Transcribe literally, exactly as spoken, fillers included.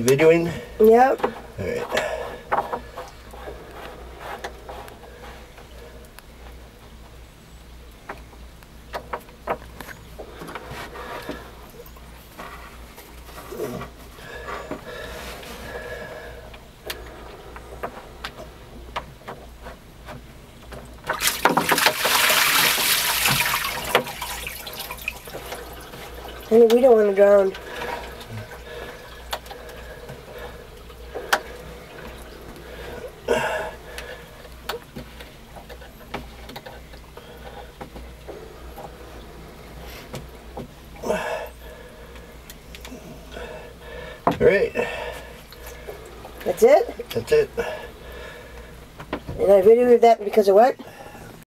videoing? Yep. Alright. Honey, we don't want to drown. Alright. That's it? That's it. And I videoed that because of what?